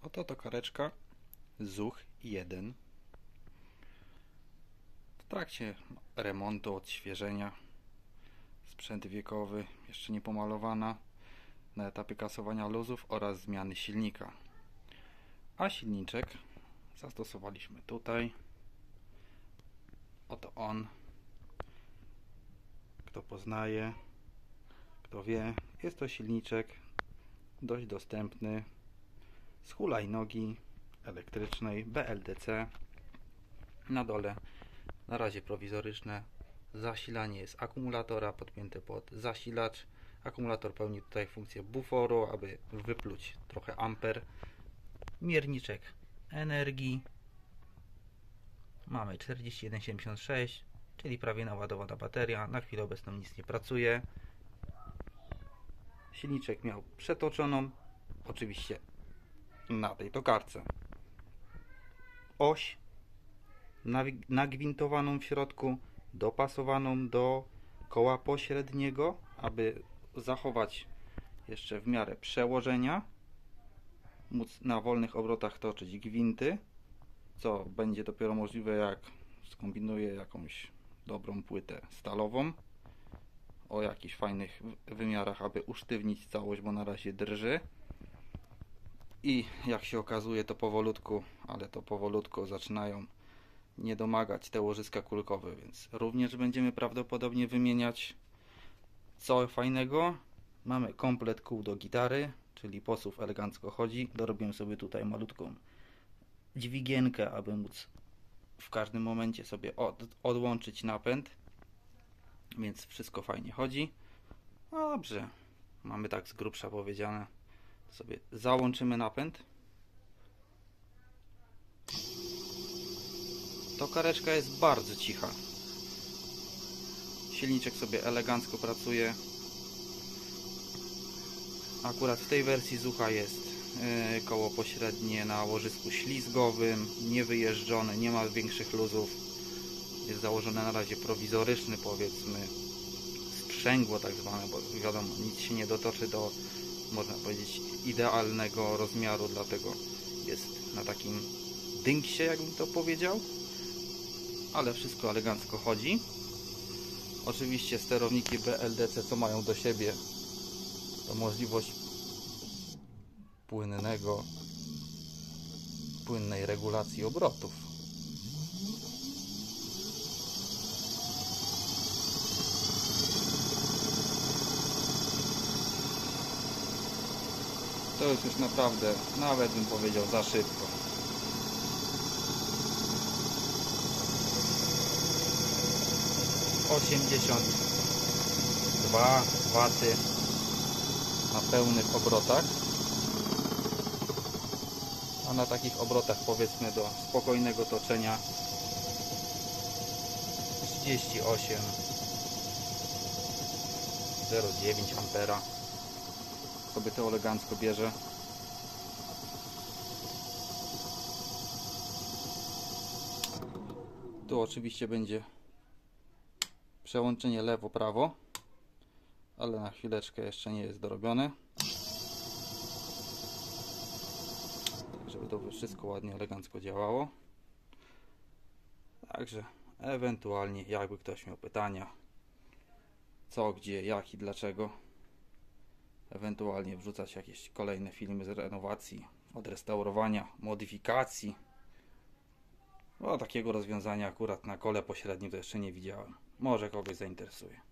Oto tokareczka ZUCH 1 w trakcie remontu, odświeżenia. Sprzęt wiekowy, jeszcze nie pomalowana, na etapie kasowania luzów oraz zmiany silnika. A silniczek zastosowaliśmy tutaj. Oto on. Kto poznaje, kto wie, jest to silniczek dość dostępny z hulajnogi elektrycznej BLDC. Na dole na razie prowizoryczne zasilanie jest akumulatora podpięte pod zasilacz. Akumulator pełni tutaj funkcję buforu, aby wypluć trochę amper. Mierniczek energii mamy 41,76, czyli prawie naładowana bateria. Na chwilę obecną nic nie pracuje. Silniczek miał przetoczoną, oczywiście na tej tokarce, oś nagwintowaną w środku, dopasowaną do koła pośredniego, aby zachować jeszcze w miarę przełożenia, móc na wolnych obrotach toczyć gwinty, co będzie dopiero możliwe, jak skombinuję jakąś dobrą płytę stalową o jakichś fajnych wymiarach, aby usztywnić całość, bo na razie drży. I jak się okazuje, to powolutku, ale to powolutku zaczynają nie domagać te łożyska kulkowe, więc również będziemy prawdopodobnie wymieniać. Co fajnego, mamy komplet kół do gitary, czyli posuw elegancko chodzi. Dorobiłem sobie tutaj malutką dźwigienkę, aby móc w każdym momencie sobie odłączyć napęd, więc wszystko fajnie chodzi. Dobrze, mamy tak z grubsza powiedziane. Sobie załączymy napęd. Tokareczka jest bardzo cicha. Silniczek sobie elegancko pracuje. Akurat w tej wersji ZUCHa jest koło pośrednie na łożysku ślizgowym, niewyjeżdżone, nie ma większych luzów. Jest założone na razie prowizoryczny, powiedzmy sprzęgło tak zwane, bo wiadomo, nic się nie dotoczy do, można powiedzieć, idealnego rozmiaru, dlatego jest na takim dynksie, jakbym to powiedział, ale wszystko elegancko chodzi. Oczywiście sterowniki BLDC, co mają do siebie, to możliwość płynnej regulacji obrotów. To jest już naprawdę, nawet bym powiedział, za szybko. W na pełnych obrotach, a na takich obrotach, powiedzmy, do spokojnego toczenia 38,09 ampera sobie to elegancko bierze. Tu oczywiście będzie przełączenie lewo-prawo, ale na chwileczkę jeszcze nie jest dorobione, tak żeby to wszystko ładnie, elegancko działało. Także ewentualnie, jakby ktoś miał pytania, co, gdzie, jak i dlaczego, ewentualnie wrzucać jakieś kolejne filmy z renowacji, odrestaurowania, modyfikacji. Takiego rozwiązania akurat na kole pośrednim to jeszcze nie widziałem. Może kogoś zainteresuje.